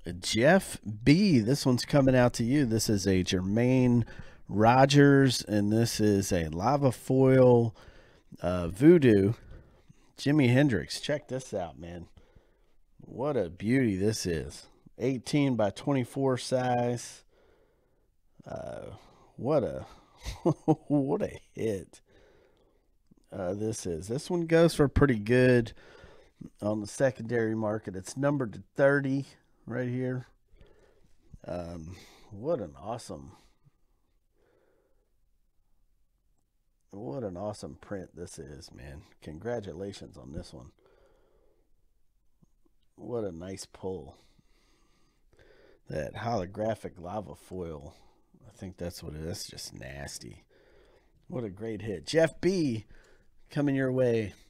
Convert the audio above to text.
Jeff B. This one's coming out to you. This is a Jermaine Rogers, and this is a lava foil Voodoo Jimi Hendrix. Check this out, man. What a beauty this is. 18 by 24 size. What a what a hit this is. This one goes for pretty good on the secondary market. It's numbered to 30 right here. What an awesome print this is, man. Congratulations on this one. What a nice pull. That holographic lava foil. I think that's what it is. That's just nasty. What a great hit. Jeff B. coming your way.